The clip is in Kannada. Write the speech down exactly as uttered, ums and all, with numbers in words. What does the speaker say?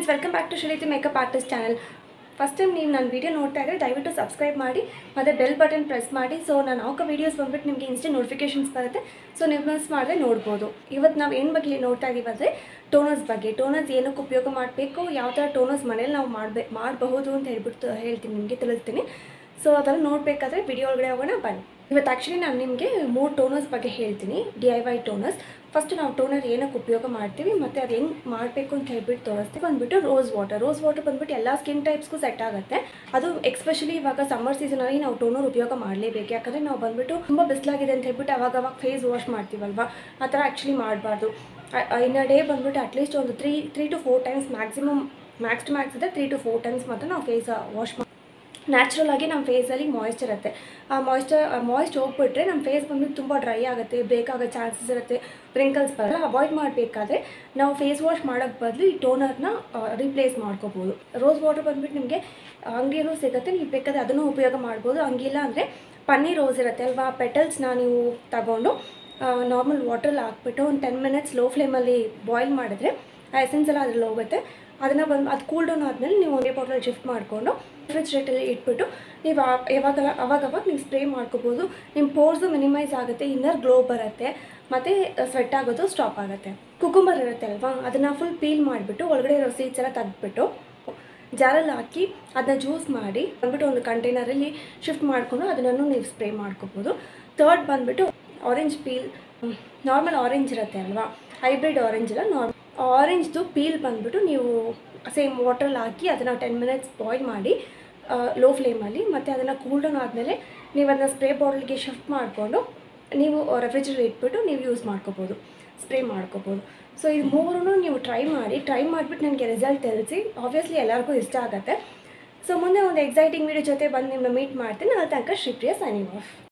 Friends, welcome back to Shrilithi makeup artist channel. First time ನೀವು ನನ್ನ ವೀಡಿಯೋ ನೋಡ್ತಾ ಇದ್ದರೆ ದಯವಿಟ್ಟು ಸಬ್ಸ್ಕ್ರೈಬ್ ಮಾಡಿ ಮತ್ತು ಬೆಲ್ ಬಟನ್ ಪ್ರೆಸ್ ಮಾಡಿ. ಸೊ ನಾನು ಹಾಕೋ ವೀಡಿಯೋಸ್ ಬಂದುಬಿಟ್ಟು ನಿಮಗೆ ಇನ್ಸ್ಟೆಂಟ್ ನೋಟಿಫಿಕೇಷನ್ಸ್ ಬರುತ್ತೆ. ಸೊ ನೀವು ಮಿಸ್ ಮಾಡದೆ ನೋಡ್ಬೋದು. ಇವತ್ತು ನಾವು ಏನು ಬಗ್ಗೆ ನೋಡ್ತಾ ಇದ್ದೀವಿ ಅಂದರೆ ಟೋನರ್ಸ್ ಬಗ್ಗೆ. ಟೋನರ್ಸ್ ಏನಕ್ಕೆ ಉಪಯೋಗ ಮಾಡಬೇಕು, ಯಾವ ಥರ ಟೋನರ್ಸ್ ಮನೇಲಿ ನಾವು ಮಾಡಬೇ ಮಾಡಬಹುದು ಅಂತ ಹೇಳ್ಬಿಟ್ಟು ಹೇಳ್ತೀನಿ, ನಿಮಗೆ ತಿಳಿಸ್ತೀನಿ. ಸೊ ಅದನ್ನು ನೋಡಬೇಕಾದ್ರೆ ವಿಡಿಯೋ ಒಳಗಡೆ ಹೋಗೋಣ ಬನ್ನಿ. ಇವತ್ತು ಆ್ಯಕ್ಚುಲಿ ನಾನು ನಿಮಗೆ ಮೂರು ಟೋನರ್ಸ್ ಬಗ್ಗೆ ಹೇಳ್ತೀನಿ, D I Y toners. First ನಾವು ಟೋನರ್ ಏನಕ್ಕೆ ಉಪಯೋಗ ಮಾಡ್ತೀವಿ ಮತ್ತು ಅದು ಹೆಂಗೆ ಮಾಡಬೇಕು ಅಂತ ಹೇಳ್ಬಿಟ್ಟು ತೋರಿಸ್ತೀವಿ. ಬಂದುಬಿಟ್ಟು ರೋಸ್ ವಾಟರ್. ರೋಸ್ ವಾಟರ್ ಬಂದುಬಿಟ್ಟು ಎಲ್ಲ ಸ್ಕಿನ್ ಟೈಪ್ಸ್ಗೂ ಸೆಟ್ ಆಗುತ್ತೆ. ಅದು ಎಕ್ಸ್ಪೆಷಲಿ ಇವಾಗ ಸಮ್ಮರ್ ಸೀಸನಲ್ಲಿ ನಾವು ಟೋನರ್ ಉಪಯೋಗ ಮಾಡಲೇಬೇಕು. ಯಾಕಂದರೆ ನಾವು ಬಂದುಬಿಟ್ಟು ತುಂಬ ಬಿಸಿಲಾಗಿದೆ ಅಂತ ಹೇಳ್ಬಿಟ್ಟು ಅವಾಗ ಅವಾಗ ಫೇಸ್ ವಾಶ್ ಮಾಡ್ತೀವಲ್ವ, ಆ ಥರ ಆ್ಯಕ್ಚುಲಿ ಮಾಡಬಾರ್ದು. ಇನ್ ಅ ಡೇ ಬಂದುಬಿಟ್ಟು ಅಟ್ಲೀಸ್ಟ್ ಒಂದು three three to four times maximum, max to max ಇದೆ ತ್ರೀ ಟು ಫೋರ್ ಟೈಮ್ಸ್ ಮಾತ್ರ ನಾವು ಫೇಸ್ ವಾಶ್ ಮಾಡಿ. ನ್ಯಾಚುರಲ್ ಆಗಿ ನಮ್ಮ ಫೇಸಲ್ಲಿ ಮಾಯ್ಶ್ಚರ್ ಇರುತ್ತೆ. ಆ ಮಾಯ್ಶ್ಚರ್ ಮಾಯ್ಸ್ಟ್ ಹೋಗ್ಬಿಟ್ರೆ ನಮ್ಮ ಫೇಸ್ ಬಂದುಬಿಟ್ಟು ತುಂಬ ಡ್ರೈ ಆಗುತ್ತೆ, ಬೇಕಾಗೋ ಚಾನ್ಸಸ್ ಇರುತ್ತೆ, ರಿಂಕಲ್ಸ್ ಬರಲ್ಲ. ಅವಾಯ್ಡ್ ಮಾಡಬೇಕಾದ್ರೆ ನಾವು ಫೇಸ್ ವಾಶ್ ಮಾಡೋಕ್ಕೆ ಬದಲು ಈ ಟೋನರ್ನ ರಿಪ್ಲೇಸ್ ಮಾಡ್ಕೋಬೋದು. ರೋಸ್ ವಾಟರ್ ಬಂದುಬಿಟ್ಟು ನಿಮಗೆ ಅಂಗಡಿಯಲ್ಲೂ ಸಿಗುತ್ತೆ, ನೀವು ಬೇಕಾದರೆ ಅದನ್ನು ಉಪಯೋಗ ಮಾಡ್ಬೋದು. ಹಂಗಿಲ್ಲ ಅಂದರೆ ಪನ್ನೀರ್ ರೋಸ್ ಇರುತ್ತೆ ಅಲ್ವಾ, ಪೆಟಲ್ಸ್ನ ನೀವು ತಗೊಂಡು ನಾರ್ಮಲ್ ವಾಟ್ರಲ್ಲಿ ಹಾಕ್ಬಿಟ್ಟು ಒಂದು ಟೆನ್ ಮಿನಿಟ್ಸ್ ಲೋ ಫ್ಲೇಮಲ್ಲಿ ಬಾಯ್ಲ್ ಮಾಡಿದ್ರೆ ಆ ಎಸೆನ್ಸ್ ಎಲ್ಲ ಅದ್ರಲ್ಲಿ ಹೋಗುತ್ತೆ. ಅದನ್ನು ಬಂದು ಅದು ಕೂಲ್ ಡೌನ್ ಆದಮೇಲೆ ನೀವು ಒಂದೇ ಬಾಟಲ್ ಶಿಫ್ಟ್ ಮಾಡಿಕೊಂಡು ರೆಫ್ರಿಜ್ರೇಟಲ್ಲಿ ಇಟ್ಬಿಟ್ಟು ನೀವು ಯಾವಾಗ ಅವಾಗವಾಗ ನೀವು ಸ್ಪ್ರೇ ಮಾಡ್ಕೋಬೋದು. ನಿಮ್ಮ ಪೋರ್ಸು ಮಿನಿಮೈಸ್ ಆಗುತ್ತೆ, ಇನ್ನರ್ ಗ್ಲೋ ಬರುತ್ತೆ ಮತ್ತು ಸ್ವೆಟ್ ಆಗೋದು ಸ್ಟಾಪ್ ಆಗುತ್ತೆ. ಕುಕುಂಬರ್ ಇರುತ್ತೆ ಅಲ್ವಾ, ಅದನ್ನು ಫುಲ್ ಪೀಲ್ ಮಾಡಿಬಿಟ್ಟು ಒಳಗಡೆ ಇರೋ ಸೀಡ್ಸ್ ಎಲ್ಲ ತೆಗೆದ್ಬಿಟ್ಟು ಜಾರಲ್ಲಿ ಹಾಕಿ ಅದನ್ನ ಜ್ಯೂಸ್ ಮಾಡಿ ಬಂದುಬಿಟ್ಟು ಒಂದು ಕಂಟೈನರಲ್ಲಿ ಶಿಫ್ಟ್ ಮಾಡಿಕೊಂಡು ಅದನ್ನು ನೀವು ಸ್ಪ್ರೇ ಮಾಡ್ಕೋಬೋದು. ಥರ್ಡ್ ಬಂದುಬಿಟ್ಟು ಆರೆಂಜ್ ಪೀಲ್. ನಾರ್ಮಲ್ ಆರೆಂಜ್ ಇರುತ್ತೆ ಅಲ್ವಾ, ಹೈಬ್ರಿಡ್ ಆರೆಂಜ್ ಇಲ್ಲ, ನಾರ್ಮಲ್ ಆರೆಂಜ್ದು ಪೀಲ್ ಬಂದುಬಿಟ್ಟು ನೀವು ಸೇಮ್ ವಾಟ್ರಲ್ಲಿ ಹಾಕಿ ಅದನ್ನು ಟೆನ್ ಮಿನಿಟ್ಸ್ ಬಾಯ್ಲ್ ಮಾಡಿ ಲೋ ಫ್ಲೇಮಲ್ಲಿ, ಮತ್ತು ಅದನ್ನು ಕೂಲ್ ಡೌನ್ ಆದಮೇಲೆ ನೀವು ಅದನ್ನ ಸ್ಪ್ರೇ ಬಾಟಲ್ಗೆ ಶಿಫ್ಟ್ ಮಾಡಿಕೊಂಡು ನೀವು ರೆಫ್ರಿಜರೇಟರ್ ಇಟ್ಬಿಟ್ಟು ನೀವು ಯೂಸ್ ಮಾಡ್ಕೋಬೋದು, ಸ್ಪ್ರೇ ಮಾಡ್ಕೋಬೋದು. ಸೊ ಇದು ಮೂರೂ ನೀವು ಟ್ರೈ ಮಾಡಿ ಟ್ರೈ ಮಾಡಿಬಿಟ್ಟು ನನಗೆ ರಿಸಲ್ಟ್ ತಿಳಿಸಿ. ಆಬ್ವಿಯಸ್ಲಿ ಎಲ್ಲರಿಗೂ ಇಷ್ಟ ಆಗುತ್ತೆ. ಸೊ ಮುಂದೆ ಒಂದು ಎಕ್ಸೈಟಿಂಗ್ ವೀಡಿಯೋ ಜೊತೆ ಬಂದು ನಿಮ್ಮನ್ನ ಮೀಟ್ ಮಾಡ್ತೀನಿ. ಅಲ್ಲಿ ತನಕ ಶ್ರೀಪ್ರಿಯಾ ಸೈನಿಂಗ್ ಆಫ್.